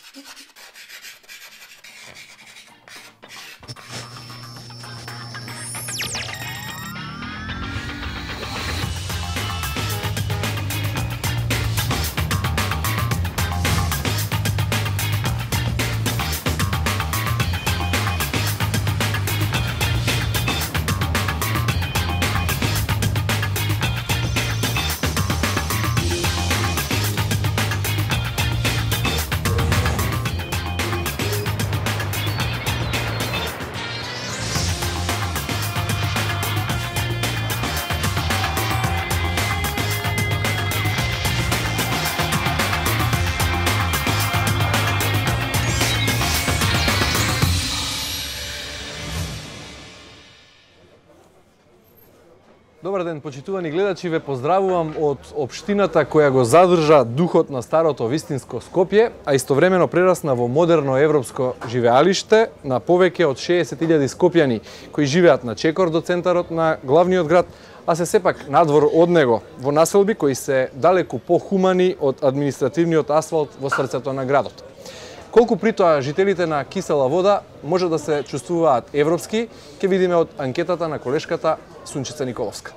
Добар ден, почитувани гледачи, ве поздравувам од општината која го задржа духот на старото вистинско Скопје, а истовремено прерасна во модерно европско живеалиште на повеќе од 60.000 скопјани кои живеат на чекор до центарот на главниот град, а се сепак надвор од него, во населби кои се далеку похумани од административниот асфалт во срцето на градот. Колку при тоа жителите на Кисела Вода може да се чувствуваат европски, ќе видиме од анкетата на колешката Сунчица Николовска.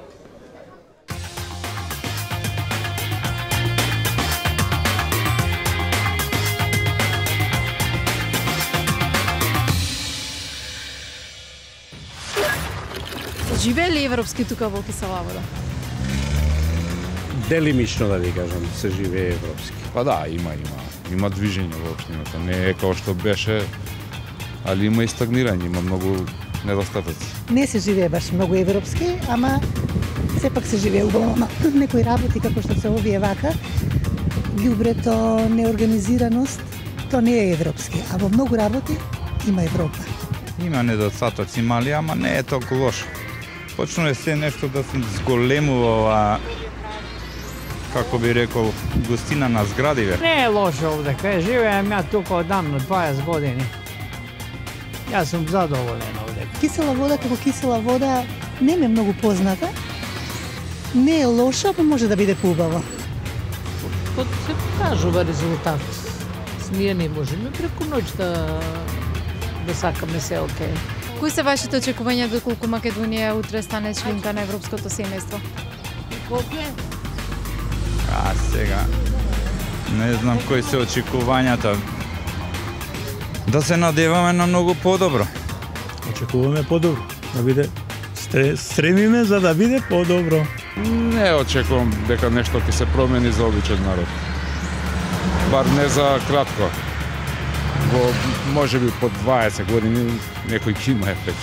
Живее ли европски тука во Кисела Вода? Делимично да ви кажам, се живее европски. Па да, има движење во општината. Не е како што беше, али има и стагнирање, има многу недостатоци. Не се живее баш многу европски, ама сепак се живее убаво. Некои работи како што се овие вака, ѓубрето, неорганизираност, то не е европски, а во многу работи има Европа. Има недостатоци мали, ама не е толку лошо. Почнува се нешто да се зголемува, како би рекол, гостина на зградиве. Не е лошо овде, кај живеем ја тука одамно 20 години. Јас сум задоволен овде. Кисела Вода како Кисела Вода не ме многу позната. Не е лошо, па може да биде поубаво. Кога се покажува резултат, ние не можеме преку ноќ да сакаме се окей. Кои се вашите очекувања доколку Македонија утре стане членка на Европското семејство? Скопје? А сега, не знам кои се очекувањата. Да се надеваме на многу подобро. Очекуваме подобро, да биде стремиме за да биде подобро. Не очекувам дека нешто ќе се промени за обичен народ. Бар не за кратко. Во можеби по 20 години некој ќе има ефект.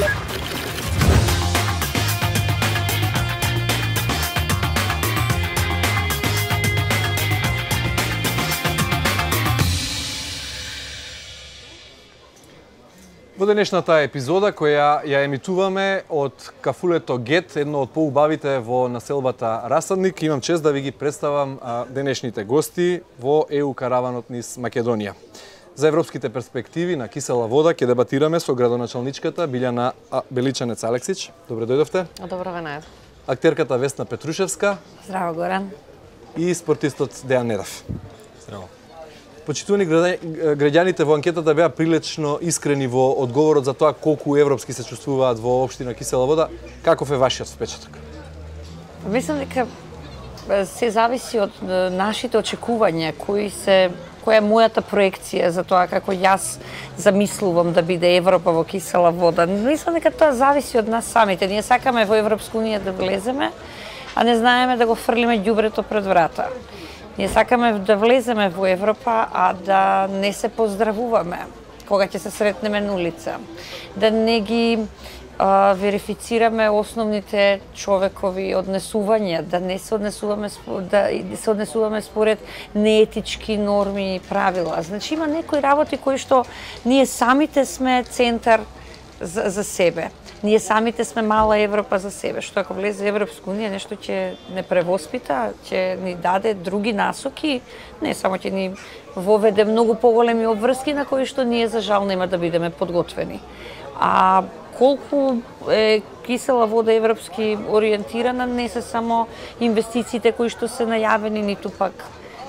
Во денешната епизода која ја емитуваме од кафулето Гет, едно од поубавите во населбата Расадник, имам чест да ви ги представам денешните гости во ЕУ караванот низ Македонија. За европските перспективи на Кисела Вода ќе дебатираме со градоначалничката Билјана Беличанец Алексич. Добре дојдовте. Добро ве најдов. Актерката Весна Петрушевска. Здраво, Горан. И спортистот Дејан Недев. Здраво. Почитувани граѓаните во анкетата беа прилично искрени во одговорот за тоа колку европски се чувствуваат во општина Кисела Вода. Каков е вашиот впечаток? Мислам дека се зависи од нашите очекувања, која е мојата проекција за тоа како јас замислувам да биде Европа во Кисела Вода. Мислам дека тоа зависи од нас самите. Ние сакаме во Европска унија да влеземе, а не знаеме да го фрлиме ѓубрето пред врата. Ние сакаме да влеземе во Европа, а да не се поздравуваме кога ќе се сретнеме на улица. Да не ги верифицираме основните човекови однесувања, да не се однесуваме според неетички норми и правила. Значи има некои работи кои што ние самите сме центар за себе. Ние самите сме мала Европа за себе, што ако влезе Европска унија, нешто ќе не превоспита, ќе ни даде други насоки, не само ќе ни воведе многу поголеми обврски на кои што ние за жал нема да бидеме подготвени. А колку е Кисела Вода европски ориентирана, не се само инвестициите кои што се најавени, ниту пак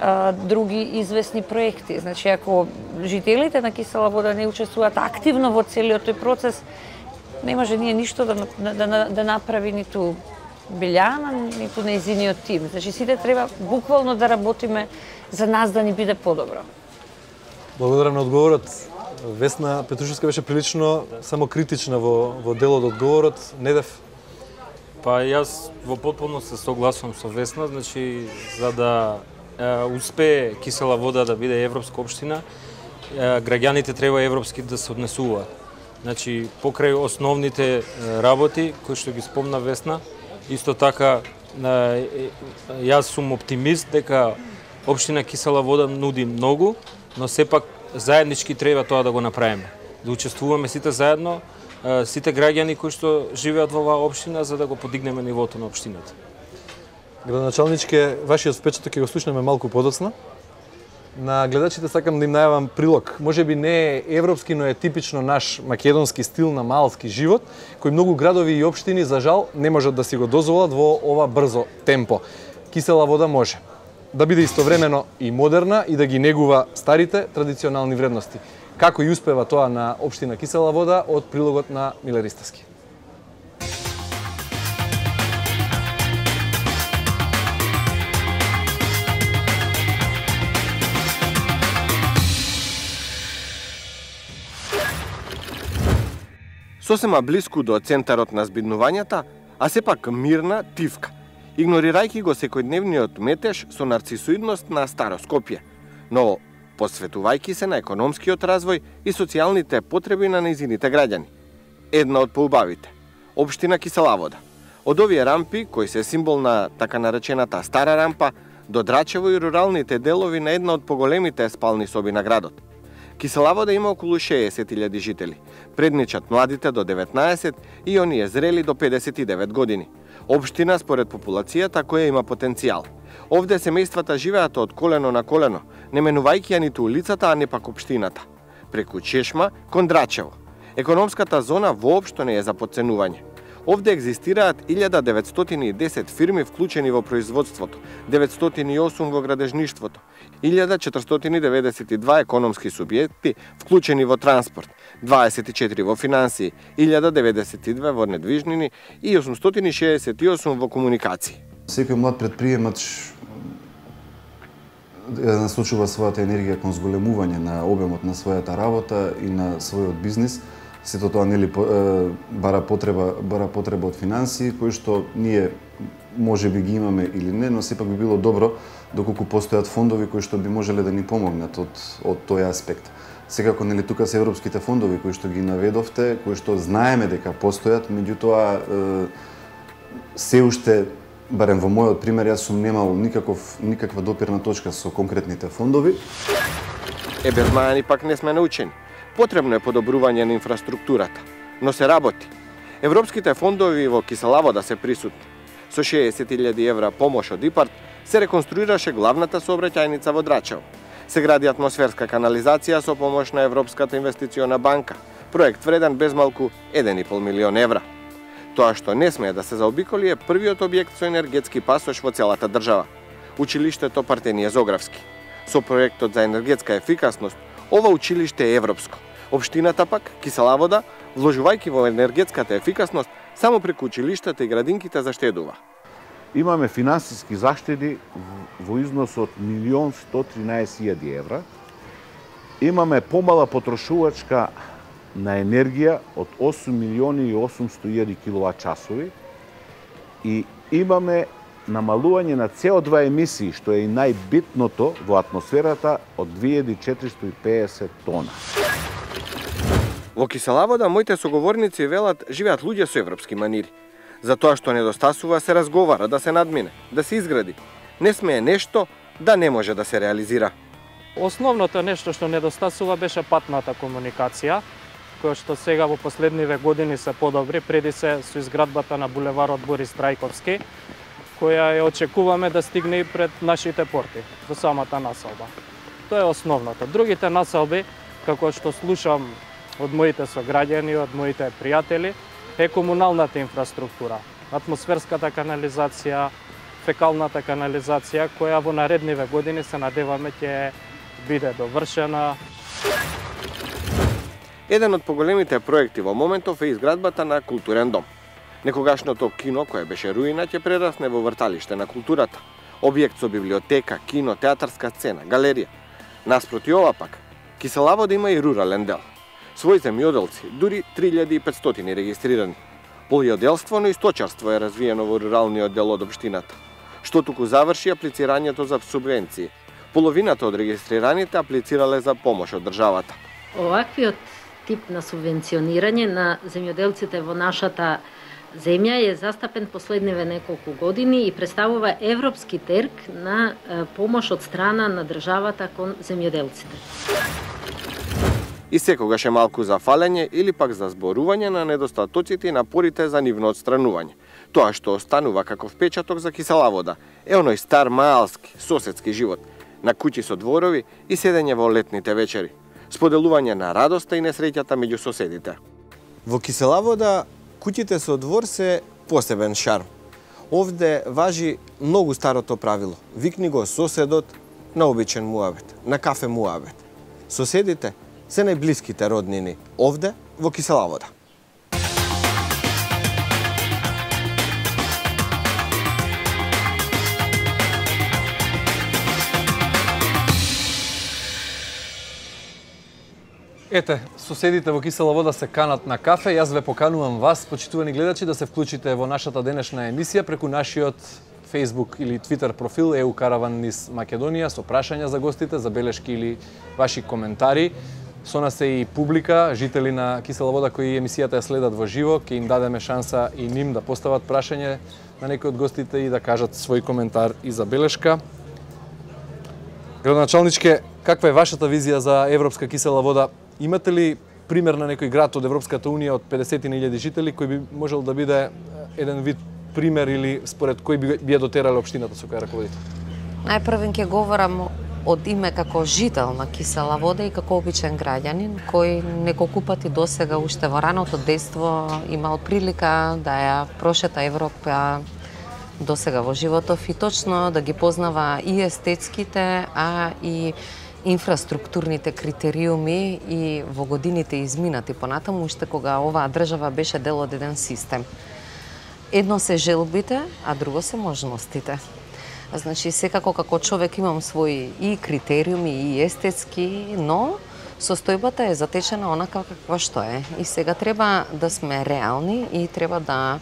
други известни проекти. Значи, ако жителите на Кисела вода не учествуваат активно во целиот тој процес, не може ние ништо да направи ниту Билјана, ниту нејзиниот тим. Значи, сите треба буквално да работиме за нас да ни биде подобро. Благодарам на одговорот. Весна Петрушевска беше прилично самокритична во делот одговорот. Недев? Па јас во потполност се согласувам со Весна, значи за да успее Кисела вода да биде европска општина, граѓаните треба европски да се однесуваат. Значи покрај основните работи кои што ги спомна Весна, исто така јас сум оптимист дека општина Кисела вода нуди многу, но сепак заеднички треба тоа да го направиме. Да учествуваме сите заедно, сите граѓани кои што живеат во оваа општина за да го подигнеме нивото на општината. Градоначалничке, вашиот впечаток ќе го слушнеме малку подоцна. На гледачите сакам да им најавам прилог. Може би не е европски, но е типично наш македонски стил на малски живот, кој многу градови и општини за жал не можат да си го дозволат во ова брзо темпо. Кисела вода може да биде истовремено и модерна и да ги негува старите традиционални вредности. Како и успева тоа на општина Кисела вода од прилогот на Миле Ристевски. Сосема блиску до центарот на збиднувањата, а сепак мирна Тивка, игнорирајќи го секојдневниот метеж со нарцисоидност на Старо Скопје, но посветувајќи се на економскиот развој и социјалните потреби на нејзините граѓани. Една од поубавите – општина Кисела вода. Од овие рампи, кои се символ на така наречената Стара рампа, до Драчево и руралните делови на една од поголемите спални соби на градот. Кисела вода има околу 60.000 жители. Предничат младите до 19 и оние зрели до 59 години. Општина според популацијата која има потенцијал. Овде семејствата живеат од колено на колено, не менувајќи ја ниту улицата, а не пак општината. Преку чешма кон Драчево. Економската зона воопшто не е за подценување. Овде екзистираат 1910 фирми вклучени во производството, 908 во градежништвото, 1492 економски субјекти вклучени во транспорт, 24 во финансии, 1092 во недвижнини и 868 во комуникации. Секој млад предприемач насочува својата енергија кон зголемување на обемот на својата работа и на својот бизнис. Сето тоа нели бара потреба од финансии, кои што ние може би ги имаме или не, но сепак би било добро доколку постојат фондови кои што би можеле да ни помогнат од тој аспект. Секако нели тука се европските фондови кои што ги наведовте, кои што знаеме дека постојат, меѓутоа се уште, барем во мојот пример, јас сум немал никаква допирна точка со конкретните фондови. Без мајани пак не сме научени. Потребно е подобрување на инфраструктурата, но се работи. Европските фондови во Кисела вода се присутни. Со 60.000 евра помош од ИПАРТ се реконструираше главната сообраќајница во Драчево. Се гради атмосферска канализација со помош на Европската инвестициона банка, проект вреден без малку 1,5 милион евра. Тоа што не смее да се заобиколи е првиот објект со енергетски пасош во целата држава – училиштето Партенија Зографски. Со проектот за енергетска ефикасност, ова училиште е европско. Општината пак, Кисела вода, вложувајќи во енергетската ефикасност, само преку училиштата и градинките заштедува. Имаме финансиски заштеди во износ од 1.113.000 евра. Имаме помала потрошувачка на енергија од 8.800.000 киловат-часови и имаме намалување на CO2 емисии, што е и најбитното во атмосферата, од 2450 тона. Во Кисела вода моите соговорници велат живеат луѓе со европски манири. За тоа што недостасува се разговара да се надмине, да се изгради. Не смее нешто да не може да се реализира. Основното нешто што недостасува беше патната комуникација, која што сега во последниве години се подобри, преди се со изградбата на булеварот Борис Трајковски, која ја очекуваме да стигне и пред нашите порти, до самата населба. Тоа е основното. Другите населби, како што слушам од моите сограѓани, од моите пријатели, е комуналната инфраструктура, атмосферската канализација, фекалната канализација, која во наредниве години се надеваме ќе биде довршена. Еден од поголемите проекти во моментов е изградбата на културен дом. Некогашното кино, кое беше руина, ќе прерасне во врталиште на културата. Објект со библиотека, кино, театарска сцена, галерија. Наспроти ова пак, Киселавода има и рурален дел. Своји земјоделци, дури 3500 регистрирани. Полјоделство, но и сточарство е развиено во руралниот дел од општината, што туку заврши аплицирањето за субвенции. Половината од регистрираните аплицирале за помош од државата. Оваквиот тип на субвенционирање на земјоделците во нашата земја е застапен последниве неколку години и представува европски терк на помош од страна на државата кон земјоделците. И секогаш е малку за фалење или пак за зборување на недостатоците и напорите за нивно отстранување. Тоа што останува како впечаток за Киселавода е оној стар маалски, соседски живот, на куќи со дворови и седење во летните вечери, споделување на радоста и несреќата меѓу соседите. Во Киселавода куќите со двор се посебен шарм. Овде важи многу старото правило. Викни го соседот на обичен муабет, на кафе муабет. Соседите се најблиските роднини овде во Киселавода. Ете, соседите во Киселавода се канат на кафе. Јас ве поканувам вас, почитувани гледачи, да се вклучите во нашата денешна емисија преку нашиот Facebook или Twitter профил EU Caravan низ Македонија со прашања за гостите, забелешки или ваши коментари. Со нас е и публика, жители на Киселавода кои емисијата ја следат во живо, ќе им дадеме шанса и ним да постават прашање на некои од гостите и да кажат свој коментар и забелешка. Градоначалничке, каква е вашата визија за европска Киселавода? Имате ли пример на некој град од Европската Унија од 50.000 жители кој би можел да биде еден вид пример или според кој би ја дотерале општината со која раководите? Најпрвен ќе говорам од име како жител на Киселавода и како обичен граѓанин кој неколку пати досега уште во раното детство имал прилика да ја прошета Европа досега во животов и точно да ги познава и естетските, а и инфраструктурните критериуми и во годините изминати понатаму, уште кога оваа држава беше дел од еден систем. Едно се желбите, а друго се можностите. Значи, секако како човек имам своји и критериуми и естетски, но состојбата е затечена онака каква што е. И сега треба да сме реални и треба да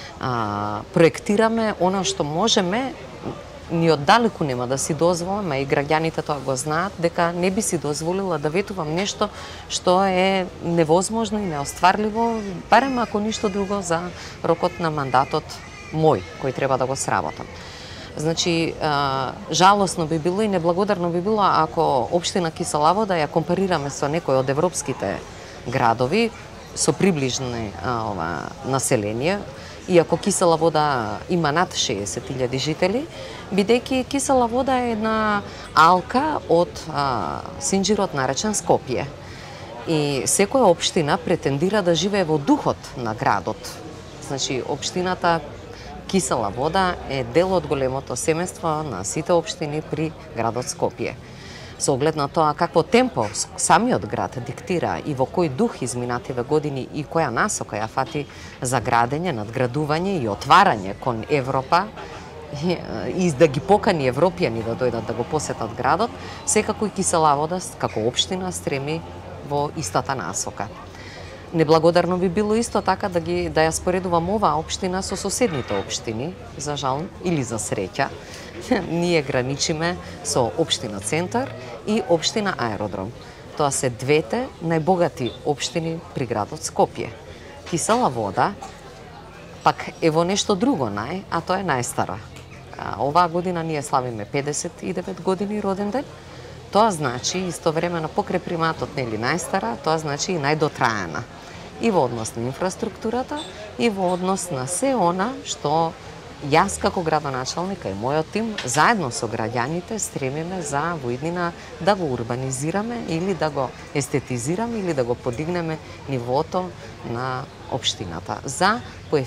проектираме она што можеме. Ни оддалеку нема да си дозволам, а и граѓаните тоа го знаат, дека не би си дозволила да ветувам нешто што е невозможно и неостварливо, барем ако ништо друго за рокот на мандатот мој, кој треба да го сработам. Значи, жалосно би било и неблагодарно би било ако општина Киселавода ја компарираме со некој од европските градови со приближни население, иако Киселавода има над 60.000 жители, бидејќи Киселавода е една алка од синџирот наречен Скопје. И секоја општина претендира да живее во духот на градот. Значи, општината Киселавода е дел од големото семејство на сите општини при градот Скопје. Со оглед на тоа какво темпо самиот град диктира и во кој дух изминативе години и која насока ја фати за градење, надградување и отварање кон Европа и да ги покани европјани да дојдат да го посетат градот, секако и Киселавода како општина стреми во истата насока. Неблагодарно би било исто така да ја споредувам оваа општина со соседните општини, за жал или за среќа. Ние граничиме со општина Центар и општина Аеродром. Тоа се двете најбогати општини при градот Скопје. Киселавода пак е во нешто друго а тоа е најстара. Оваа година ние славиме 59 години роден ден. Тоа значи истовремено покрај приматот нели најстара, тоа значи и најдотраена. И во однос на инфраструктурата, и во однос на се она што јас како градоначалник и мојот тим заедно со граѓаните стремиме за во иднина да го урбанизираме или да го естетизираме или да го подигнеме нивото на општината за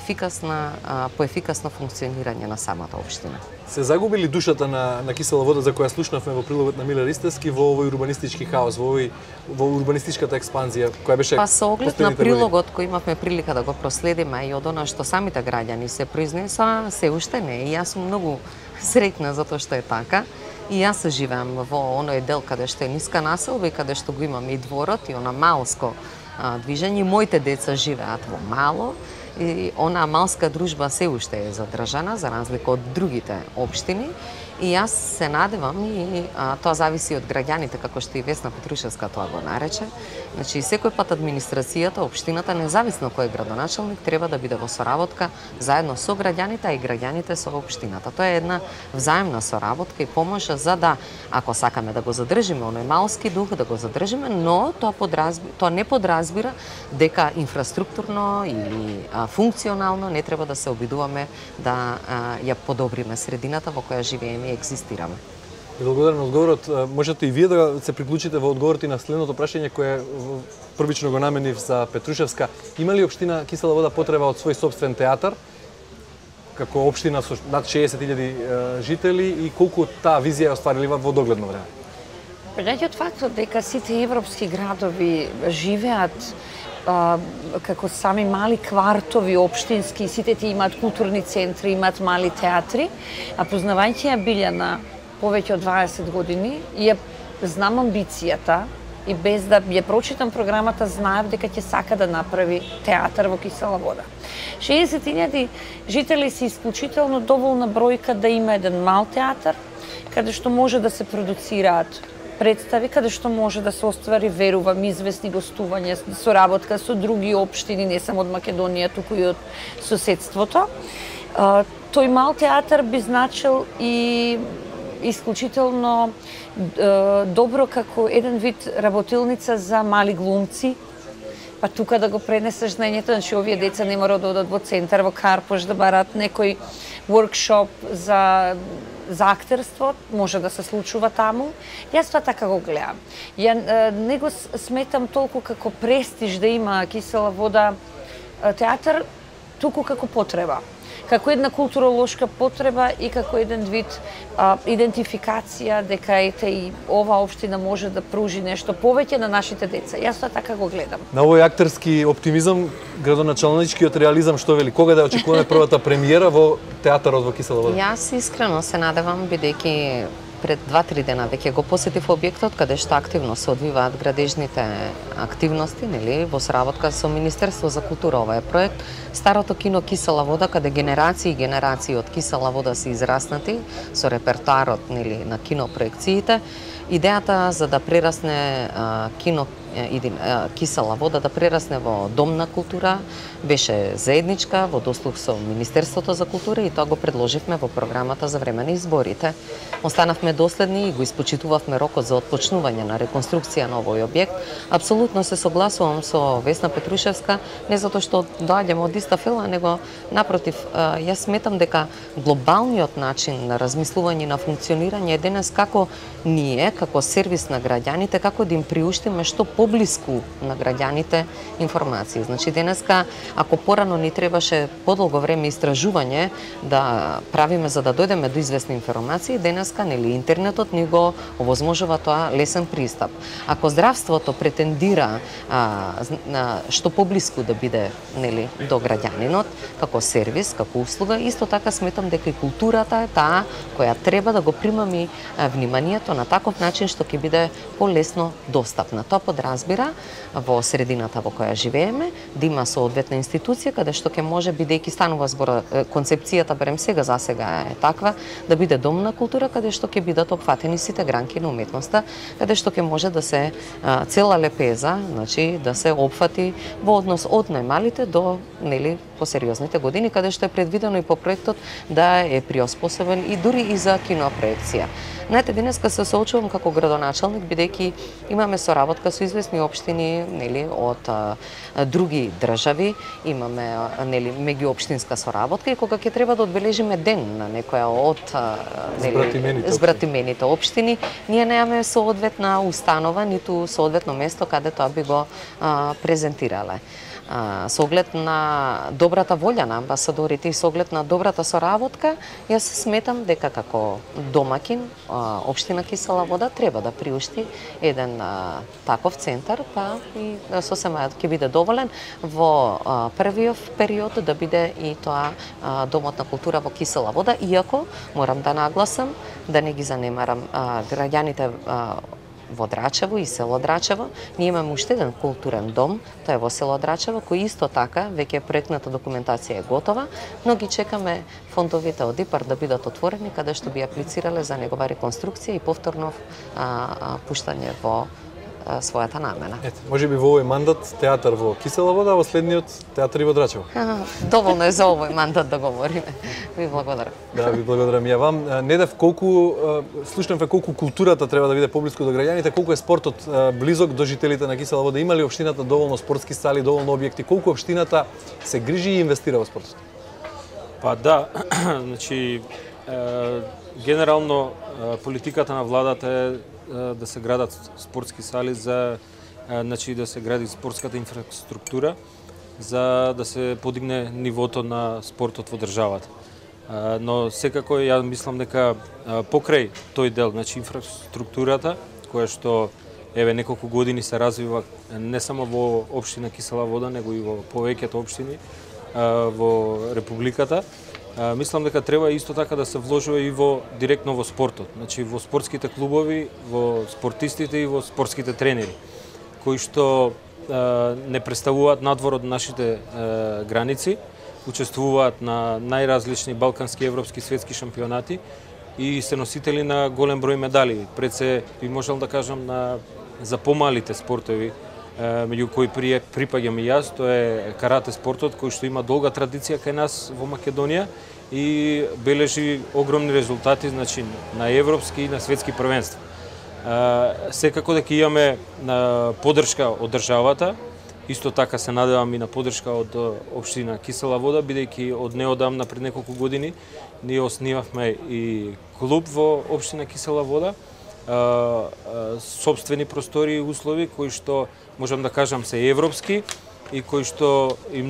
поефикасно функционирање на самата општина. Се загубили душата на кисела вода за која слушнавме во прилогот на Миле Ристевски во овој урбанистички хаос, во урбанистичката експанзија која беше Па со оглед на прилогот кој имавме прилика да го проследиме и од она што самите граѓани се произнесоа, се уште не. И јас сум многу среќна затоа што е така. И јас живеам во оној дел каде што е ниска населба и каде што го имаме и дворот и она малско движење. Моите деца живеат во мало и она малска дружба се уште е задржана за разлика од другите општини. И јас се надевам и тоа зависи од граѓаните, како што и Весна Петрушевска тоа го нарече. Значи, секој пат администрацијата, општината, независно кој е градоначелник, треба да биде во соработка заедно со граѓаните, а и граѓаните со општината. Тоа е една взаемна соработка и помош за да, ако сакаме да го задржиме оној малски дух, да го задржиме, но тоа не подразбира дека инфраструктурно или функционално не треба да се обидуваме да ја подобриме средината во која живееме и екзистираме. Ви благодарам на одговорот. Можете и вие да се приклучите во одговорот и на следното прашање кое првично го наменив за Петрушевска. Има ли општина Кисела Вода потреба од свој собствен театар? Како општина со над 60.000 жители и колку таа визија е остварилива во догледно време? Предајќи од фактот дека сите европски градови живеат како сами мали квартови општински, сите ти имаат културни центри, имаат мали театри, а познавајќи ја Билјана повеќе од 20 години, ја знам амбицијата и без да ја прочитам програмата, знаев дека ќе сака да направи театар во Кисела Вода. 60.000 жители се исклучително доволна бројка да има еден мал театар, каде што може да се продуцираат представи, каде што може да се оствари, верувам, известни гостувања, соработка со други општини, не само од Македонија, туку и од соседството. Тој мал театар би значил и исклучително добро како еден вид работилница за мали глумци, па тука да го пренесеш знаењето, значи овие деца не мора да одат во центар, во Карпош, да барат некој воркшоп за актерство, може да се случува таму. Јас тоа така го гледам. Ја не го сметам толку како престиж да има Кисела Вода театар, туку како потреба. Како една културолошка потреба и како еден вид идентификација дека ете и ова општина може да пружи нешто повеќе на нашите деца. Јас тоа така го гледам. На овој актерски оптимизам, градоначалничкиот реализам, што вели? Кога да очекуваме првата премиера во театарот во Кисела Вода? Јас искрено се надевам, бидејќи пред 2-3 дена веќе го посетив објектот каде што активно се одвиваат градежните активности, нели, во соработка со Министерство за култура. Ова е проект Старото кино Кисела Вода, каде генерации и генерации од Кисела Вода се израснати со репертоарот, нели, на кинопроекциите. Идејата за да прерасне Кисела Вода, да прерасне во дом на култура, беше заедничка во дослуг со Министерството за култура и тоа го предложивме во програмата за време на изборите. Останавме доследни и го испочитувавме рокот за отпочнување на реконструкција на овој објект. Апсолутно се согласувам со Весна Петрушевска, не затоа што доаѓаме од иста фила, него напротив, јас сметам дека глобалниот начин на размислување на функционирање е денес како ние, како сервис на граѓаните, како да им приуштиме што поблиску на граѓаните информации. Значи денеска, ако порано ни требаше подолго време истражување да правиме за да дојдеме до известни информации, денеска нели интернетот ни го овозможува тоа лесен пристап. Ако здравството претендира што поблиску да биде нели до граѓанинот како сервис, како услуга, исто така сметам дека и културата е таа која треба да го примами вниманието на таков начин што ќе биде полесно достапна. Тоа подразбира во средината во која живееме да има соодветна институција каде што ќе може, бидејќи станува збор, концепцијата барем сега за сега е таква, да биде дом на култура каде што ќе бидат опфатени сите гранки на уметноста, каде што ќе може да се цела лепеза, значи да се опфати во однос од најмалите до нели посериозните години, каде што е предвидено и по проектот да е приоспособен и дури и за кинопроекција. Знаете, денеска се соочувам како градоначалник, бидејќи имаме соработка со известни општини, нели, од други држави, имаме нели меѓуопштинска соработка и кога ќе треба да одбележиме ден на некоја од нели збратимените општини, ние немаме соодветна установа, ниту соодветно место каде тоа би го презентирале. Со оглед на добрата волја на амбасадорите и со оглед на добрата соработка, јас сметам дека како домакин општина Кисела Вода треба да приушти еден таков центар, па и сосема ќе биде доволен во првиот период да биде и тоа домот на култура во Кисела Вода, иако морам да нагласам да не ги занемарам граѓаните во Драчево и село Драчево. Ние имаме уште еден културен дом, тоа е во село Драчево, кој исто така веќе проектната документација е готова, но ги чекаме фондовите од ИПАР да бидат отворени, каде што би аплицирале за негова реконструкција и повторно пуштање во својата намена. Ете, може би во овој мандат театар во Кисела Вода, а во следниот театар и во Драчево. Доволно е за овој мандат да говориме. Ви благодарам. Да, ви благодарам ја вам. Недев слушнавме колку културата треба да биде поблиску до граѓаните, колку е спортот близок до жителите на Кисела Вода. Има ли општината доволно спортски сали, доволно објекти? Колку општината се грижи и инвестира во спортот? Па да, значи генерално политиката на владата е да се градат спортски сали за значи да се гради спортската инфраструктура за да се подигне нивото на спортот во државата. Но секако ја мислам дека покрај тој дел, значи инфраструктурата која што еве неколку години се развива не само во општина Кисела Вода, него и во повеќето општини во републиката. Мислам дека треба исто така да се вложува и во директно во спортот, значи во спортските клубови, во спортистите и во спортските тренери, кои што не представуваат надвор од нашите граници, учествуваат на најразлични балкански, европски, светски шампионати и се носители на голем број медали. Пред се би можел да кажам за помалите спортови, меѓу кои припаѓам и јас, тоа е карате спортот кој што има долга традиција кај нас во Македонија и бележи огромни резултати, значи на европски и на светски првенства. Секако дека имаме поддршка од државата, исто така се надевам и на поддршка од општина Кисела Вода, бидејќи од неодамна пред неколку години ние основавме и клуб во општина Кисела Вода, собствени простори и услови кои што можам да кажам се европски и кои што им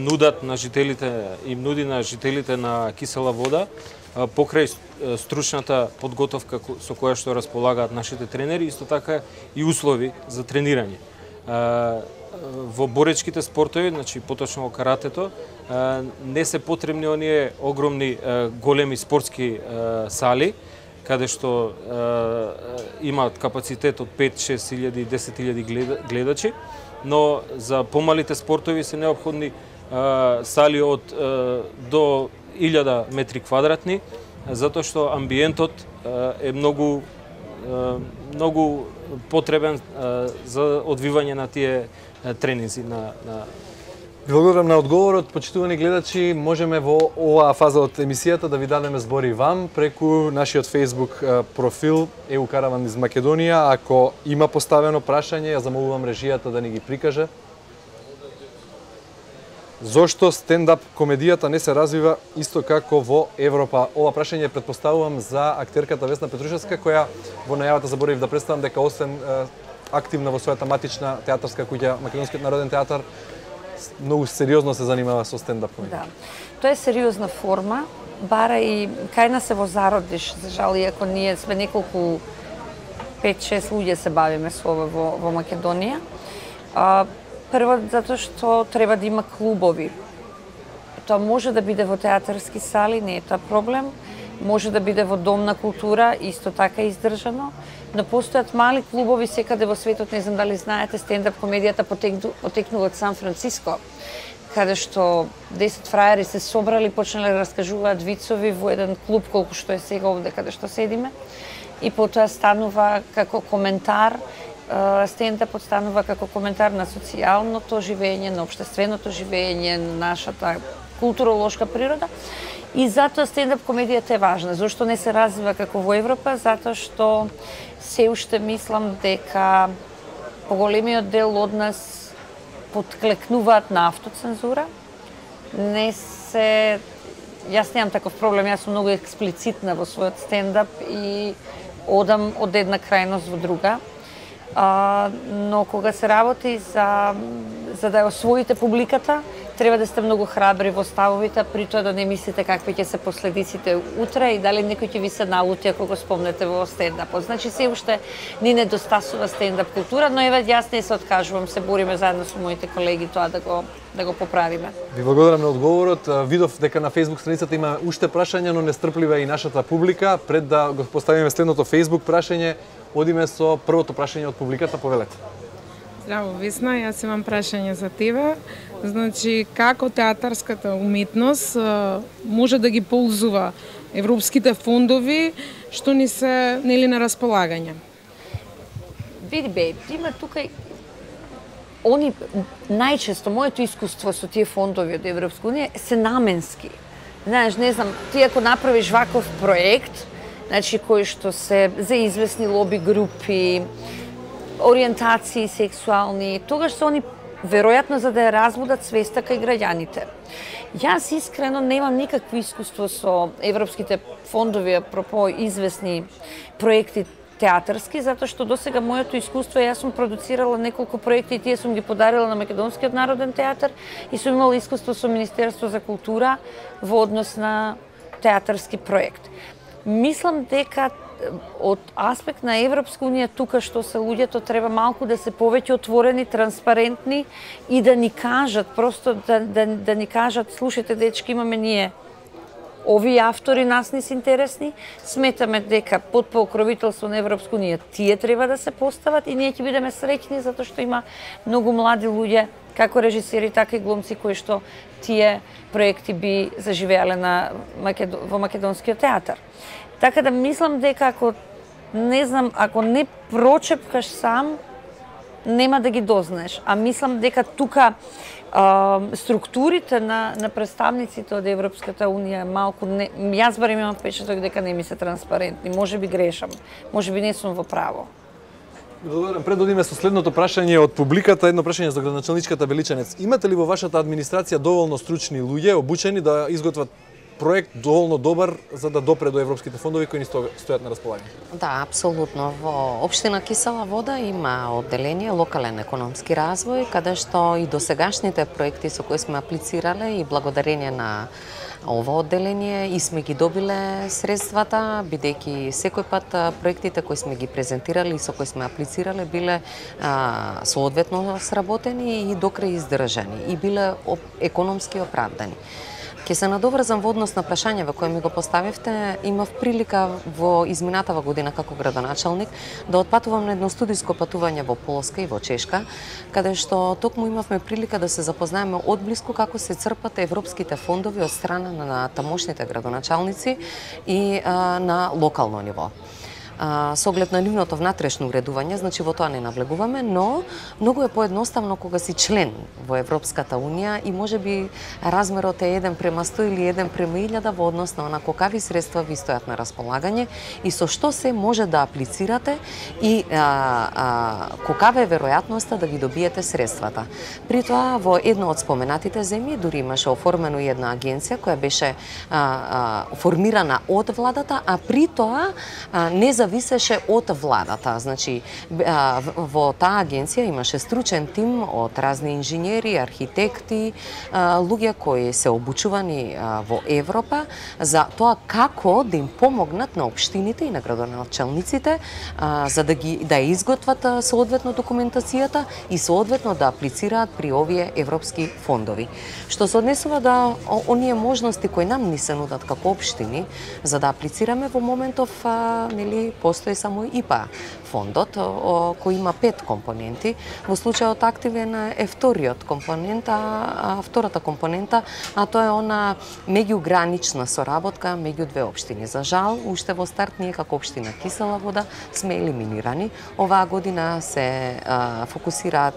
нуди на жителите на Кисела Вода покрај стручната подготовка со која што располагаат нашите тренери, исто така и услови за тренирање. Во боречките спортови, значи поточно во каратето, не се потребни оние огромни големи спортски сали каде што имаат капацитет од 5-6 000 и 10 000 гледачи, но за помалите спортови се неопходни сали од до 1000 метри квадратни, затоа што амбиентот е многу потребен за одвивање на тие тренинзи на Благодарам на одговорот, почитувани гледачи. Можеме во оваа фаза од емисијата да ви дадеме збори вам преку нашиот Facebook профил EU Караван из Македонија. Ако има поставено прашање, ја замолувам режијата да ни ги прикаже. Зошто стендап комедијата не се развива исто како во Европа? Ова прашање претпоставувам за актерката Весна Петрушевска, која во најавата заборавив да представам дека освен активна во својата матична театарска куќа Македонскиот народен театар, многу сериозно се занимава со стендап комедија. Да. Тоа е сериозна форма, бара и кај нас се во зародиш, за жал, иако ние сме неколку 5-6 луѓе се бавиме со ова во Македонија. Прво, затоа што треба да има клубови. Тоа може да биде во театарски сали, не е тоа проблем. Може да биде во дом на култура, исто така издржано. Но постојат мали клубови секаде во светот, не знам дали знаете, стендап комедијата потекнува од Сан Франциско, каде што 10 фраери се собрали, почнале да раскажуваат вицови во еден клуб, колку што е сега овде каде што седиме. И потоа станува како коментар, стендапот станува како коментар на социјалното живење, на општественото живење, на нашата културолошка природа. И затоа стендап комедијата е важна. Зошто не се развива како во Европа? Затоа што се уште мислам дека поголемиот дел од нас подклекнуваат на автоцензура. Јас немам таков проблем, јас сум многу експлицитна во својот стендап и одам од една крајност во друга. Но кога се работи за за да освоите публиката, треба да сте многу храбри во ставовите, при тоа да не мислите какви ќе се последиците утре и дали некој ќе ви се налути ако го спомнете во стендапот. Значи се уште ни недостасува стендап култура, но еве јас не се откажувам, се бориме заедно со моите колеги тоа да го поправиме. Ви благодарам на одговорот. Видов дека на Facebook страницата има уште прашања, но нестрплива и нашата публика. Пред да го поставиме следното Facebook прашање, одиме со првото прашање од публиката, повелете. Здраво, Весна, јас имам прашање за тебе. Значи, како театарската уметност може да ги ползува европските фондови што ни се нели на располагање? Види бе, има тука они најчесто моето искуство со тие фондови од Европска унија се наменски. Знаеш, не знам, ти ако направиш ваков проект, значи кои што се за известни лоби групи, ориентации сексуални, тогаш се они веројатно за да ја разбудат свеста кај граѓаните. Јас искрено немам никакво искуство со европските фондови апропо известни проекти театарски, затоа што досега моето искуство, јас сум продуцирала неколку проекти и тие сум ги подарила на Македонскиот народен театар и сум имала искуство со Министерство за култура во однос на театарски проект. Мислам дека од аспект на Европска унија тука што се луѓето треба малку да се повеќе отворени, транспарентни и да ни кажат, просто да ни кажат, слушайте дечки, имаме ние овие автори нас не се интересни, сметаме дека под покровителство на Европска унија тие треба да се постават и ние ќе бидеме среќни затоа што има многу млади луѓе, како режисери, така и глумци кои што тие проекти би заживеале во Македонскиот театар. Така да мислам дека ако не прочепкаш сам, нема да ги дознаеш. А мислам дека тука структурите на представниците од Европската унија малку јас барем имам впечаток дека не ми се транспарентни. Може би грешам, може би не сум во право. Благодарам. Пред да одиме со следното прашање од публиката, едно прашање за градоначалничката Величанец. Имате ли во вашата администрација доволно стручни луѓе, обучени да изготват проект доволно добар за да допре до европските фондови кои ни стојат на располагање? Да, апсолутно. Во општина Кисела Вода има одделение локален економски развој, каде што и досегашните проекти со кои сме аплицирале и благодарение на ова одделение и сме ги добиле средствата, бидејќи секој пат проектите кои сме ги презентирали и со кои сме аплицирале биле соодветно сработени и докрај издржани и биле економски оправдани. Ке се надоврзам во однос на прашањето кое ми го поставивте. Имав прилика во изминатава година како градоначалник да отпатувам на едно студиско патување во Полска и во Чешка, каде што токму имавме прилика да се запознаеме одблиску како се црпат европските фондови од страна на тамошните градоначалници и на локално ниво. Со оглед на нивното внатрешно уредување, значи во тоа не навлегуваме, но многу е поедноставно кога си член во Европската унија и можеби размерот е 1:100 или 1:1000 во однос на онако какви средства ви стојат на располагање и со што се може да аплицирате и каква е веројатноста да ги добиете средствата. При тоа во една од споменатите земји дури имаше оформено и една агенција која беше формирана од владата, а при тоа не зависеше од владата. Значи, во таа агенција имаше стручен тим од разни инженери, архитекти, луѓе кои се обучувани во Европа за тоа како да им помогнат на општините и на градоначалниците за да изготват соодветно документацијата и соодветно да аплицираат при овие европски фондови. Што се однесува да оние можности кои нам ни се нудат како општини за да аплицираме во моментов, нели, постои само ИПА фондот, кој има 5 компоненти. Во случајот активен е вториот компонент, втората компонента, а тоа е она меѓугранична соработка меѓу две општини. За жал, уште во старт ние како општина Кисела Вода сме елиминирани. Оваа година се фокусираат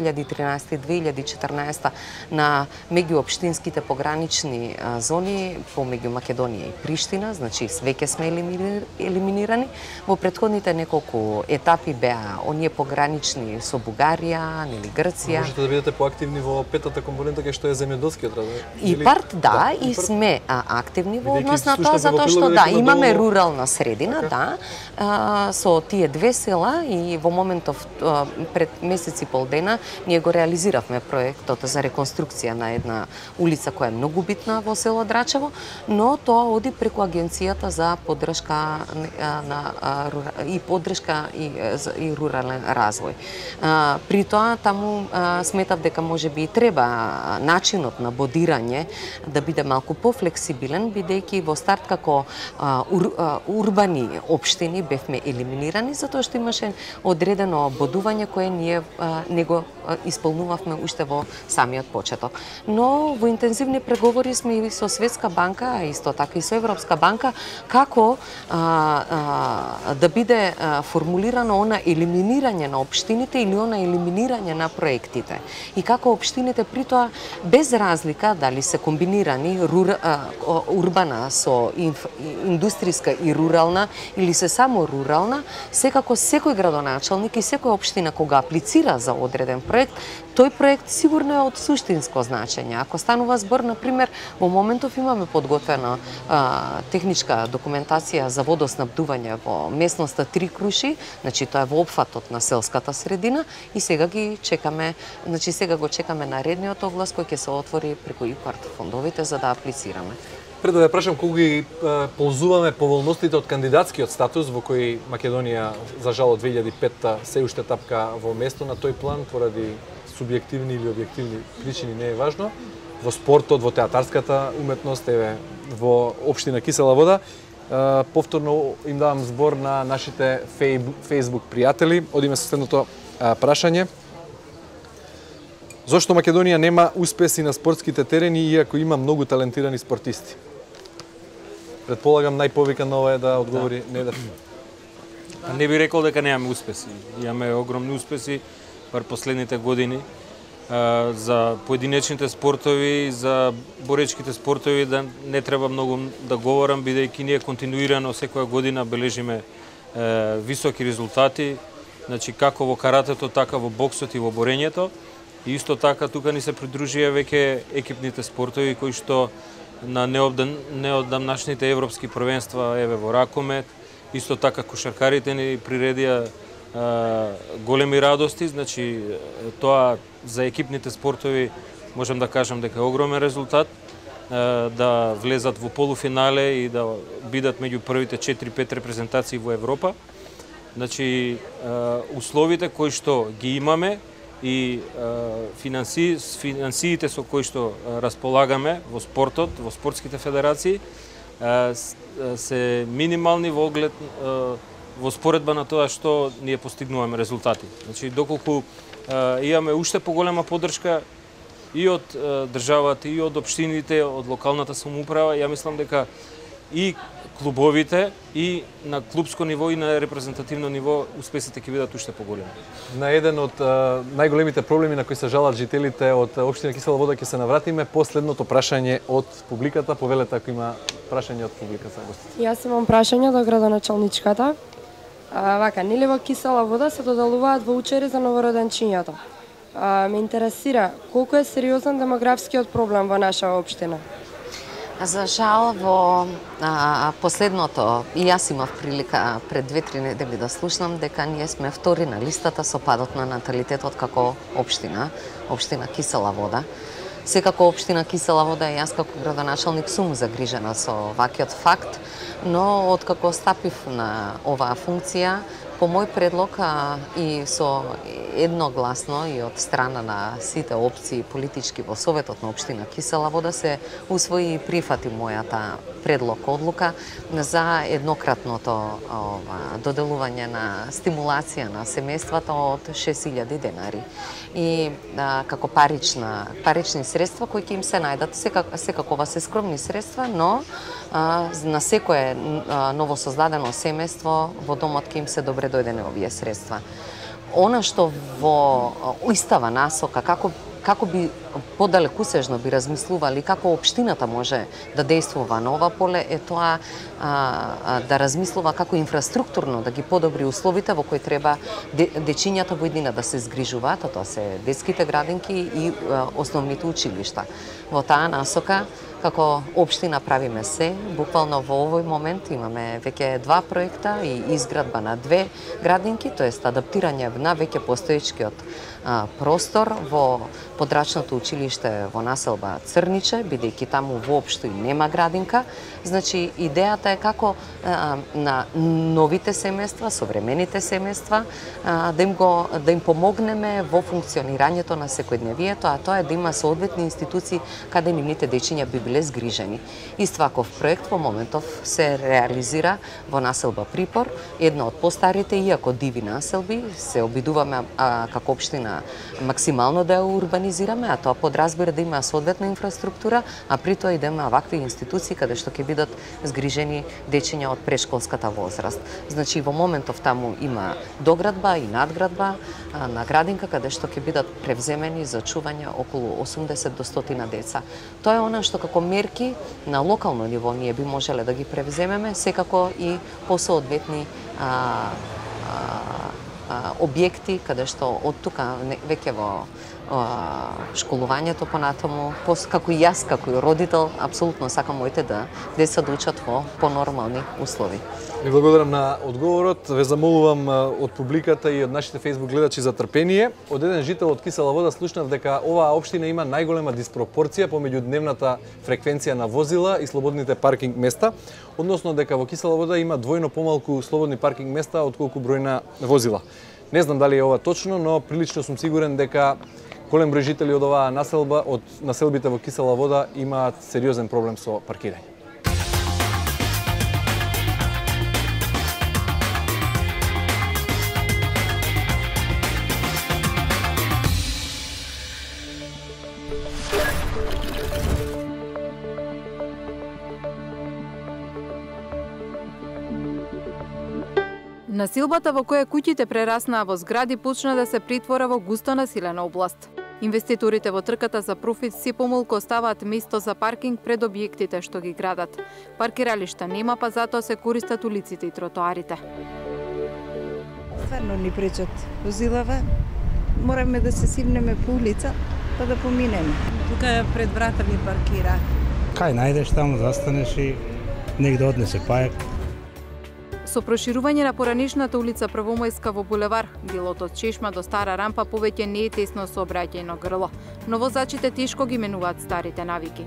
2013-2014 на меѓуопштинските погранични зони помеѓу Македонија и Приштина, значи веќе сме елиминирани, Во претходните неколку етапи беа оние погранични со Бугарија, нели Грција. Можете да бидете поактивни во петата компонента кај што е земјоделскиот развој. И парт да, и сме активни во однос на тоа затоа што имаме рурална средина, со тие две села и во моментов пред месец и пол дена ние го реализиравме проектот за реконструкција на една улица која е многу битна во село Драчево, но тоа оди преку агенцијата за поддршка и рурален развој. При тоа таму сметав дека можеби треба начинот на бодирање да биде малку пофлексибилен, бидејќи во старт како урбани општини бевме елиминирани затоа што имаше одредено бодување кое ние не го исполнувавме уште во самиот почеток. Но во интензивни преговори сме и со Светска банка, а исто така и со Европска банка, како да биде формулирано она елиминирање на општините или она елиминирање на проектите. И како општините при тоа без разлика дали се комбинирани урбана со индустријска и рурална или се само рурална, секако секој градоначалник и секоја општина кога аплицира за одреден проект, тој проект сигурно е од суштинско значење. Ако станува збор, например, во моментов имаме подготвена техничка документација за водоснабдување во местноста Три Круши, значи тоа е во опфатот на селската средина и сега ги чекаме, значи сега го чекаме наредниот оглас кој ќе се отвори преку ИПАРТ фондовите за да аплицираме. Пред да ве прашам колку ги ползуваме поволностите од кандидатскиот статус во кој Македонија за жал од 2005 се уште тапка во место на тој план поради субјективни или објективни причини, не е важно. Во спортот, во театарската уметност, еве во општина Кисела Вода, повторно им давам збор на нашите Facebook пријатели. Одиме со следното прашање. Зошто Македонија нема успеси на спортските терени иако има многу талентирани спортисти? Предполагам најповикан на ова е да одговори Недев. Не би рекол дека немаме успеси. Имаме огромни успеси бар последните години. За поединечните спортови, за боречките спортови да не треба многу да говорам, бидејќи ние континуирано секоја година бележиме високи резултати, значи како во каратето, така во боксот и во борењето. И исто така тука ни се придружија веќе екипните спортови кои што на неодамнашните европски првенства еве во ракомет, исто така кошаркарите ни приредија големи радости, значи тоа за екипните спортови можам да кажам дека е огромен резултат да влезат во полуфинале и да бидат меѓу првите 4-5 репрезентации во Европа. Значи условите кои што ги имаме и финансиите со кои што располагаме во спортот, во спортските федерации се минимални во оглед во споредба на тоа што ние постигнуваме резултати. Значи доколку имаме уште поголема поддршка и од државата, и од општините, од локалната самоуправа, ја мислам дека и клубовите и на клубско ниво и на репрезентативно ниво успесите ќе бидат уште поголеми. На еден од најголемите проблеми на кои се жалат жителите од општина Кисела Вода ќе се навратиме последното прашање од публиката. Повелете ако има прашање од публиката, гостите. Јас имам прашање до градоначалничката. Вака, нели во Кисела Вода се доделуваат воучери за новороденчињата? Ме интересира колку е сериозен демографскиот проблем во наша општина. За жал во последното, и јас имав прилика пред 2-3 недели да слушнам дека ние сме втори на листата со падот на наталитетот како општина Кисела Вода. Секако општина Кисела Вода и јас како градоначалник сум загрижена со вакиот факт, но откако стапив на оваа функција, по мој предлог и со едногласно и од страна на сите опции политички во Советот на општина Кисела Вода се усвои и прифати мојата предлог одлука за еднократното доделување на стимулација на семејствата од 6000 денари. И како парични средства кои ќе им се најдат, секакова се скромни средства, но на секое новосоздадено семејство во домот ќе им се добре дојдене овие средства. Она што во истава насока, како би подалекусежно би размислували како општината може да действува на ова поле, е тоа да размислува како инфраструктурно да ги подобри условите во кои треба дечињата во иднина да се згрижуваат, а тоа се детските градинки и основните училишта. Во таа насока, како општина правиме се, буквално во овој момент имаме веќе 2 проекта и изградба на 2 градинки, тоест адаптирање на веќе постоечкиот простор во подрачното училиште во населба Црниче, бидејќи таму воопшто и нема градинка. Значи, идејата е како на новите семејства, современите семејства, да им помогнеме во функционирањето на секојдневието, а тоа е да има соодветни институции каде нивните дечиња би биле згрижени. Ист ваков проект во моментов се реализира во населба Припор, една од постарите, иако диви населби, се обидуваме како општина максимално да ја урбанизираме, а тоа подразбира да има соодветна инфраструктура, а при тоа и да има вакви институции каде што ќе бидат згрижени дечиња од прешколската возраст. Значи, во моментов таму има доградба и надградба на градинка каде што ќе бидат превземени за чување околу 80 до 100 деца. Тоа е она што како мерки на локално ниво ние би можеле да ги превземеме, секако и по соодветни објекти каде што од тука веќе во школувањето понатаму, како и јас, како и родител, апсолутно сакам моите деца да учат во понормални услови. Ви благодарам на одговорот. Ве замолувам од публиката и од нашите Facebook гледачи за трпение. Од еден жител од Кисела Вода слушнав дека оваа општина има најголема диспропорција помеѓу дневната фреквенција на возила и слободните паркинг места, односно дека во Кисела Вода има двојно помалку слободни паркинг места отколку број на возила. Не знам дали е ова точно, но прилично сум сигурен дека голем број жители од оваа населба, од населбите во Кисела Вода, имаат сериозен проблем со паркирање. Насилбата во која куќите прераснаа во згради почна да се притвора во густо населена област. Инвеститорите во трката за профит си помалку оставаат место за паркинг пред објектите што ги градат. Паркиралишта нема, па затоа се користат улиците и тротоарите. Стварно ни пречат возилава. Мораме да се сивнеме по улица, па да поминеме. Тука пред врата ни паркира. Кај најдеш таму, застанеш и негде однесе пајак. Со проширување на поранишната улица Првомајска во булевар, делот од Чешма до Стара рампа повеќе не е тесно сообраќајно грло, но возачите тешко ги менуваат старите навики.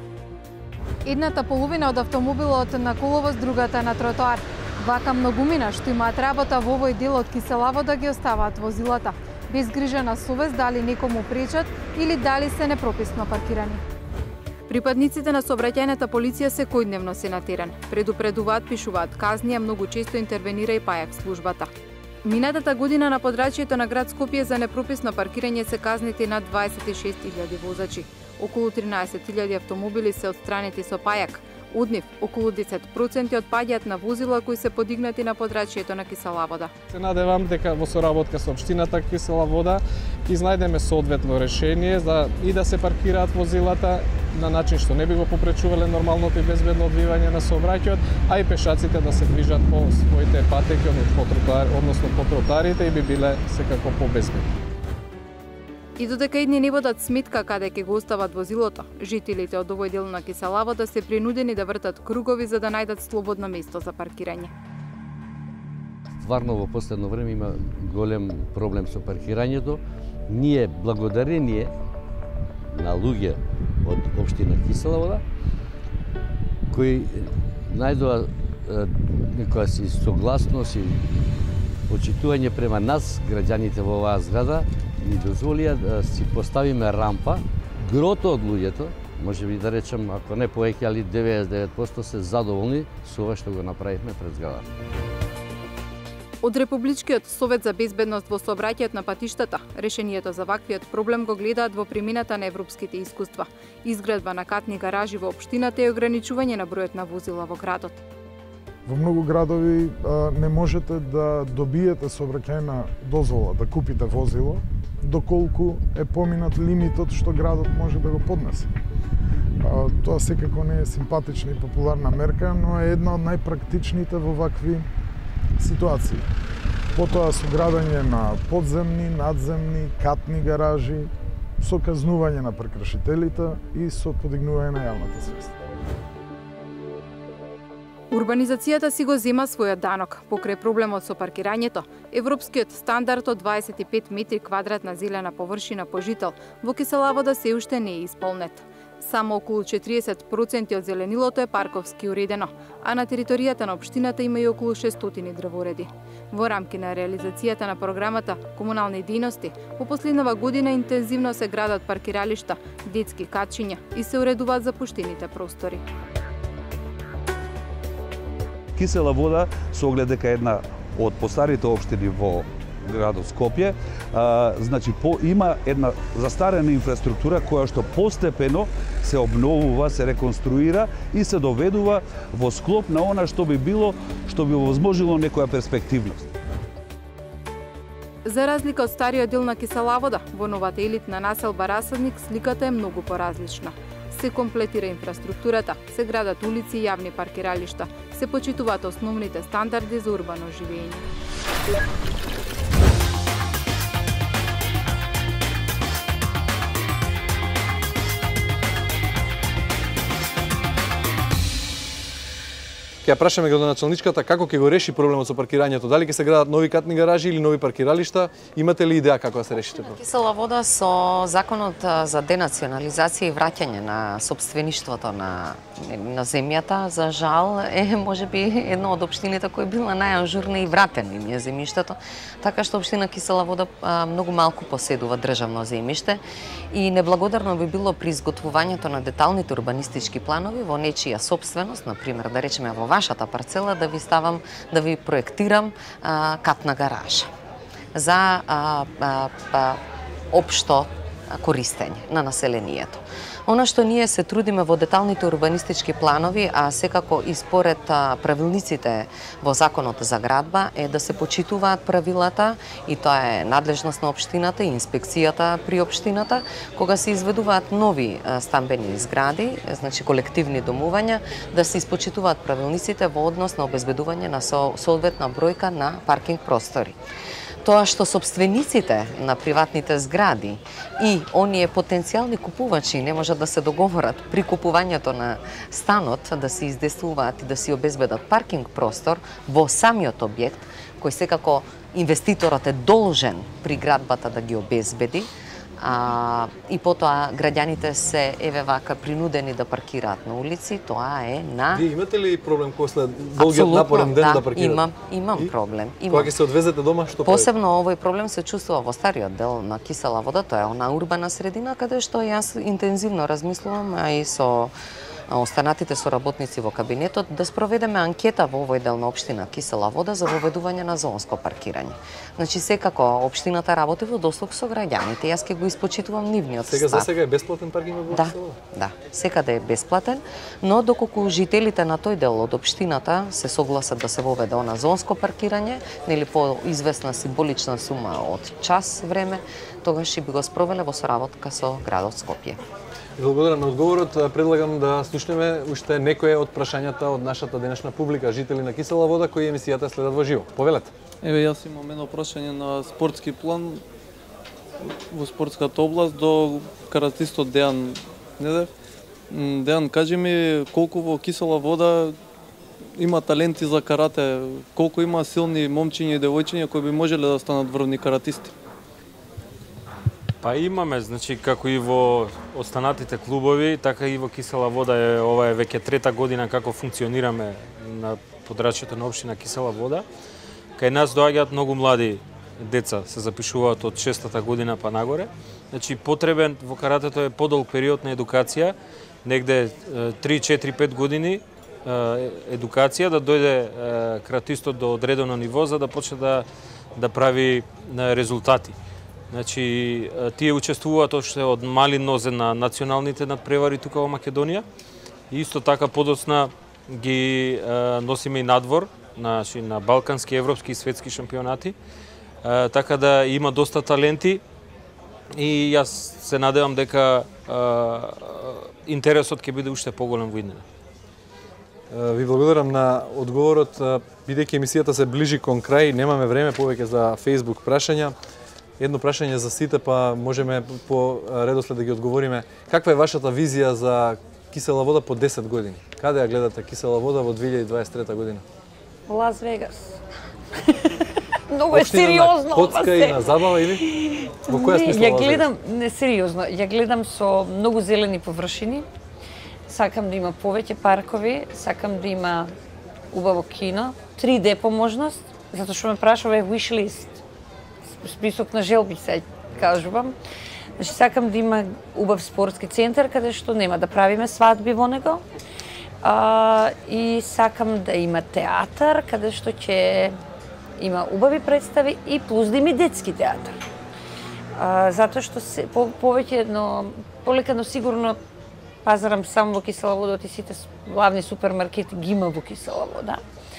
Едната половина од автомобилот на коловоз, другата на тротоар. Вака многумина што имаат работа во овој дел од Кисела Вода ги оставаат возилата, без грижа на совест дали некому пречат или дали се непрописно паркирани. Припадниците на сообраќајната полиција секојдневно се на терен. Предупредуваат, пишуваат казни, а многу често интервенира и пајак службата. Минатата година на подрачјето на град Скопје за непрописно паркирање се казнети над 26.000 возачи. Околу 13.000 автомобили се отстранети со пајак. Од нив, околу 10% отпаѓаат на возила кои се подигнати на подрачјето на Кисела Вода. Се надевам дека во соработка со општината Кисела Вода изнајдеме соодветно решение за и да се паркираат возилата на начин што не би го попречувале нормалното и безбедно одвивање на сообраќајот, а и пешаците да се движат по своите патеки, односно по тротоарите и би биле секако побезбедни. И додека едни не водат сметка каде ќе го остават возилото, жителите од овој дел на Кисела Вода се принудени да вртат кругови за да најдат слободно место за паркирање. Стварно во последно време има голем проблем со паркирањето. Ние благодарение на луѓе од општина Кисела Вода кои најдоа некоја си согласност и очитување према нас, граѓаните во оваа зграда, ни дозволија да си поставиме рампа. Грото од луѓето, може би да речем, ако не повеќе, али 99% се задоволни со ова што го направивме пред зградата. Од Републичкиот совет за безбедност во сообраќајот на патиштата, решението за ваквиот проблем го гледаат во примината на европските искуства, изградба на катни гаражи во општината и ограничување на бројот на возила во градот. Во многу градови не можете да добиете сообраќајна дозвола да купите возило доколку е поминат лимитот што градот може да го поднесе. Тоа секако не е симпатична и популарна мерка, но е една од најпрактичните во вакви ситуации. Потоа со градење на подземни, надземни, катни гаражи, со казнување на прекршителите и со подигнување на јавната свест. Урбанизацијата си го зема својот данок. Покрај проблемот со паркирањето, европскиот стандард од 25 метри квадратна зелена површина по жител во Кисела Вода се уште не е исполнет. Само околу 40% од зеленилото е парковски уредено, а на територијата на општината има и околу 600 дрвореди. Во рамки на реализацијата на програмата Комунални дејности, во последнава година интензивно се градат паркиралишта, детски качиња и се уредуваат запуштените простори. Кисела Вода, со оглед дека една од постарите општини во градот Скопје, значи има една застарена инфраструктура која што постепено се обновува, се реконструира и се доведува во склоп на она што би возможило некоја перспективност. За разлика од стариот дел на Кисела Вода, во новата елитна населба Расадник сликата е многу поразлична. Се комплетира инфраструктурата, се градат улици и јавни паркиралишта, се почитуваат основните стандарди за урбано живење. Ќе ја прашаме градоначалничката како ќе го реши проблемот со паркирањето. Дали ќе се градат нови катни гаражи или нови паркиралишта? Имате ли идеја како да се решите проблемот? Кисела Вода со законот за денационализација и враќање на собствеништвото на земјата, за жал е можеби една од општините која била најажурна и вратена им е земјиштето, така што општина Кисела Вода многу малку поседува државно земјиште и неблагодарно би било при изготвувањето на деталните урбанистички планови во нечија собственост, на пример да речеме во вашата парцела, да ви проектирам катна гаража за општо користење на населението. Она што ние се трудиме во деталните урбанистички планови, а секако и според правилниците во Законот за градба, е да се почитуваат правилата и тоа е надлежност на општината и инспекцијата при општината, кога се изведуваат нови стамбени згради, значи колективни домувања, да се испочитуваат правилниците во однос на обезбедување на соодветна бројка на паркинг простори. Тоа што собствениците на приватните згради и оние потенцијални купувачи не можат да се договорат при купувањето на станот, да се издействуваат и да си обезбедат паркинг простор во самиот објект, кој секако инвеститорот е должен при градбата да ги обезбеди, и потоа граѓаните се принудени да паркираат на улици, тоа е на... Вие имате ли проблем после долгиот напорен ден да паркирате? Имам проблем. Кога ќе се одвезете дома, што правите? Посебно овој проблем се чувствува во стариот дел на Кисела Вода, тоа е она урбана средина каде што јас интензивно размислувам, а и со останатите соработници во кабинетот, да спроведеме анкета во овој дел на општина Кисела Вода за воведување на зонско паркирање. Значи секако општината работи во дослуг со граѓаните. Јас ќе го испочитувам нивниот став. За сега е бесплатен паркинг во Кисела Вода? Да, секаде е бесплатен, но доколку жителите на тој дел од општината се согласат да се воведе она зонско паркирање, нели по известна символична сума од час време, тогаш би го спровеле во соработка со градот Скопје. Благодарам на одговорот. Предлагам да слушнеме уште некои од прашањата од нашата денешна публика, жители на Кисела Вода, кои емисијата следат во живо. Повелете. Еве, јас имам едно прашање на спортски план во спортската област до каратистот Дејан Недев. Дејан, кажи ми колку во Кисела Вода има таленти за карате, колку има силни момчиња и девојчиња кои би можеле да станат врвни каратисти? Па имаме, значи, како и во останатите клубови, така и во Кисела Вода ова е веќе трета година како функционираме на подрачјето на општина Кисела Вода. Кај нас доаѓаат многу млади деца, се запишуваат од 6-та година па нагоре. Значи, потребен во каратето е подолг период на едукација, негде 3-4-5 години едукација, да дојде каратистот до одредено ниво, за да почне да прави резултати. Значи, тие учествуваат уште од мали нозе на националните надпревари тука во Македонија. И исто така подоцна ги носиме и надвор на балкански, европски и светски шампионати. Така да има доста таленти и јас се надевам дека интересот ќе биде уште поголем во иднина. Ви благодарам на одговорот, бидејќи емисијата се ближи кон крај, немаме време повеќе за Facebook прашања. Едно прашање за сите, па можеме по редослед да ги одговориме. Каква е вашата визија за кисела вода по 10 години? Каде ја гледате кисела вода во 2023 година? Лас Вегас. Многу е сериозно. На коцка и на забава или? Во која смисла? Ја гледам, не сериозно, ја гледам со многу зелени површини. Сакам да има повеќе паркови, сакам да има убаво кино, 3D по можност, затоа што ме прашува wish list, список на желби се кажувам. Значи сакам да има убав спортски центар каде што нема да правиме свадби во него. И сакам да има театар каде што ќе има убави представи и плюс да има детски театар. Затоа што повеќе полека, но сигурно пазарам само во кисела вода, и сите главни супермаркети ги има во кисела вода.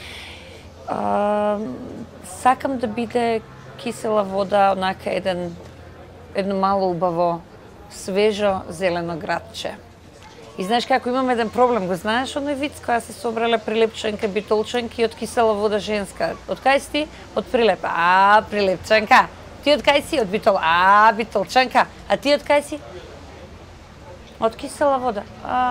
Сакам да биде кисела вода онака едно мало убаво, свежо, зелено градче. И знаеш како имам еден проблем, го знаеш оној виц која се собрале Прилепчанка, Битолчанки од кисела вода женска. Од кај си? Од Прилеп. Прилепчанка. Ти од кај си? Од Битол. Битолчанка. А ти од кај си? Од кисела вода.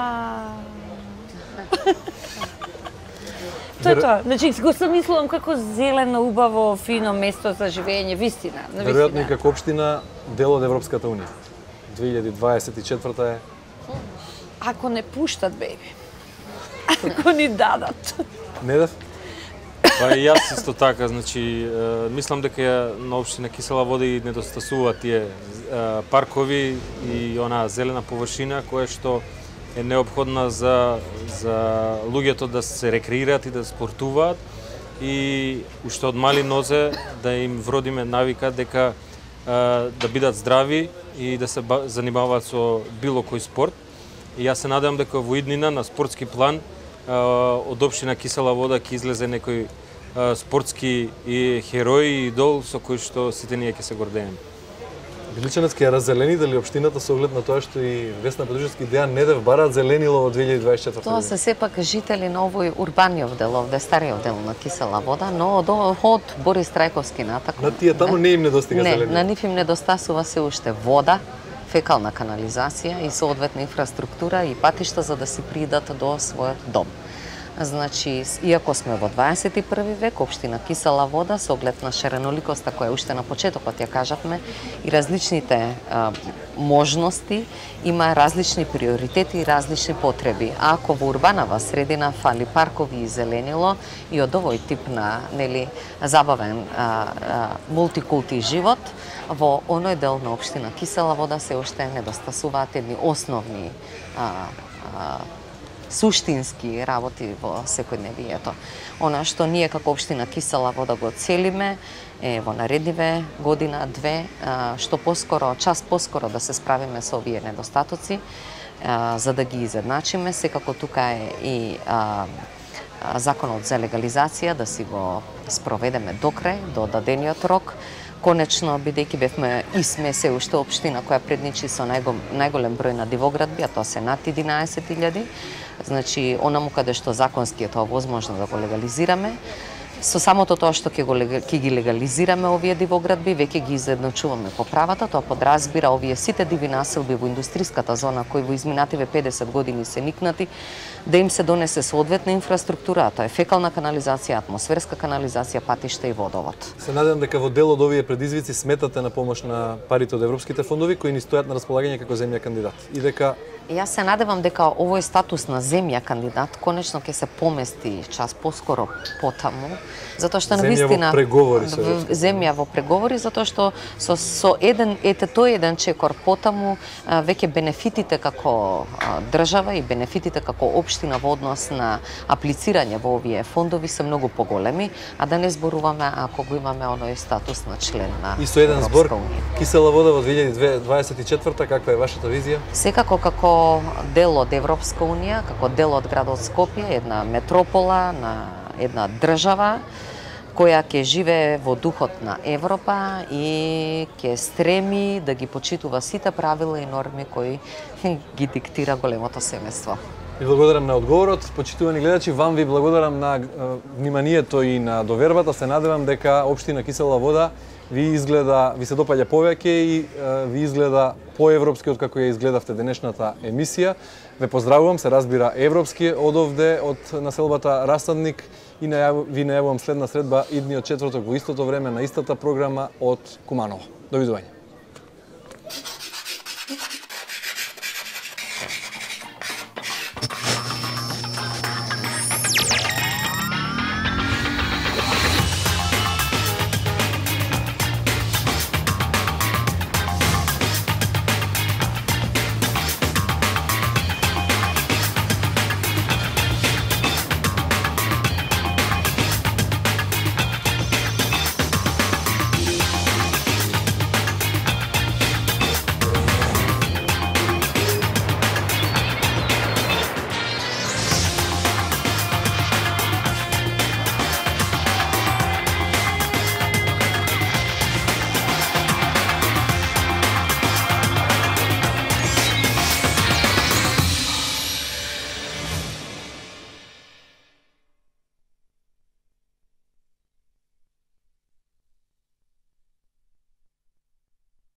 Тоа е тоа. Значи, го сам мислувам како зелено, убаво, фино место за живење, вистина. Веројатно и како општина дел од Европската унија. 2024 е... Ако не пуштат, беби. Ако ни дадат. Недев? Па и јас исто така, значи, мислам дека на општина Кисела вода и недостасуваат тие паркови и она зелена површина која што е неопходна за луѓето да се рекреираат и да спортуваат и уште од мали нозе да им вродиме навика дека да бидат здрави и да се занимаваат со било кој спорт. И јас се надевам дека во иднина на спортски план од општина Кисела вода ќе излезе некој спортски и херој и идол со кој што сите ние ќе се гордееме. Биличанец ќе ја раззелени дали општината со оглед на тоа што и Весна Петрушевски и Дејан Недев бараат зеленило во 2024 година? Тоа се сепак жители на овој урбаниот дел, овде стариот дел на Кисела вода, но од Борис Трајковски натако. На тие таму не им недостига зеленило? Не, на нив им недостасува се уште вода, фекална канализација и соодветна инфраструктура и патишта за да си придат до својот дом. Значи, иако сме во 21 век, општина Кисела вода, со оглед на ширеноликоста која уште на почетокот ја кажавме, и различните можности, има различни приоритети и различни потреби. А ако во урбанава средина фали паркови и зеленило и од овој тип на забавен мултикулти живот, во оној дел на општина Кисела вода се уште недостасуваат едни основни суштински работи во секојдневието. Она што ние како општина Кисела вода го целиме е во наредниве година-две, што час поскоро да се справиме со овие недостатоци, за да ги изедначиме. Секако тука е и законот за легализација, да си го спроведеме до крај, до дадениот рок. Конечно, бидејќи бевме и сме се уште општина која предничи со најголем број на дивоградби, а тоа се над 11.000, значи онаму каде што законски е тоа возможно да го легализираме, со самото тоа што ќе ги легализираме овие дивоградби, веќе ги изедначуваме по правата, тоа подразбира овие сите диви населби во индустриската зона кои во изминативе 50 години се никнати, да им се донесе соодветна инфраструктура, тоа е фекална канализација, атмосферска канализација, патишта и водовод. Се надевам дека во дел од овие предизвици сметате на помош на парите од европските фондови кои ни стојат на располагање како земја кандидат. И дека Јас се надевам дека овој статус на земја кандидат конечно ќе се помести час поскоро потаму, затоа што навистина земја во преговори, затоа што со еден чекор потаму веќе бенефитите како држава и бенефитите како општина во однос на аплицирање во овие фондови се многу поголеми, а да не зборуваме ако го имаме оној статус на член на и со еден збор Кисела вода во 2024 каква е вашата визија? Секако како дел од Европска унија, како дел од градот Скопје, една метропола на една држава која ќе живее во духот на Европа и ќе стреми да ги почитува сите правила и норми кои ги диктира големото семејство. Ви благодарам на одговорот. Почитувани гледачи, вам ви благодарам на вниманието и на довербата. Се надевам дека општина Кисела Вода ви се допаѓа повеќе и ви изгледа поевропски од како ја изгледавте денешната емисија. Ве поздравувам, се разбира европски од овде, од населбата Расадник и ви најавувам следна средба идниот четврток во истото време на истата програма од Куманово. Довидување.